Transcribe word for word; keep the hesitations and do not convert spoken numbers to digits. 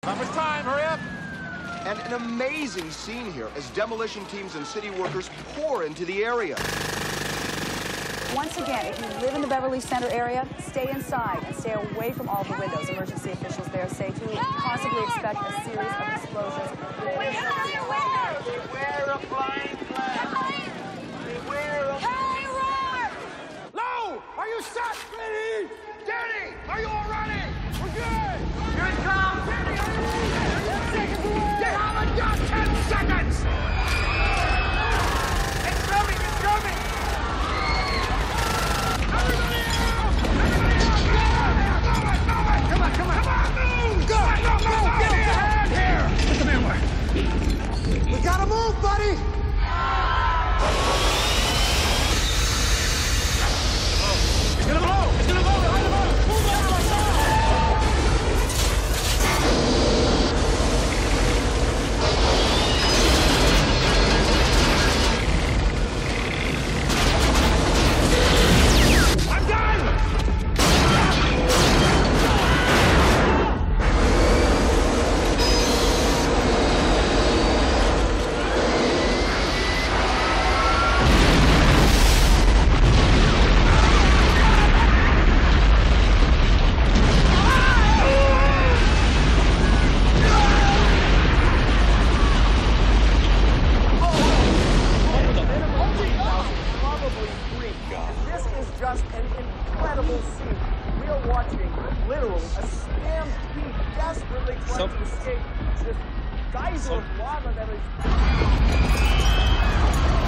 Not much time, hurry up! And an amazing scene here as demolition teams and city workers pour into the area. Once again, if you live in the Beverly Center area, stay inside and stay away from all the windows. Emergency officials there say to possibly expect a series of explosions. Beware of flying flags! Beware of... Hey, Roark! Low! Are you set? Ready? Danny! Are you all ready? We're good! Here it comes! Danny, are you ready? You haven't got ten seconds! It's coming! It's coming! Everybody out! Everybody out! Move it! Move it! Come on! Come on! Come on! Move! Go! Go! Go! Go! Get your hand here! Put them in where? We gotta move, buddy! It's gonna blow! It's gonna blow! Behind the boat! Move out of my side! I'm done! This is just an incredible scene. We are watching, literally, a stampede desperately trying So- to escape this geyser of lava that is...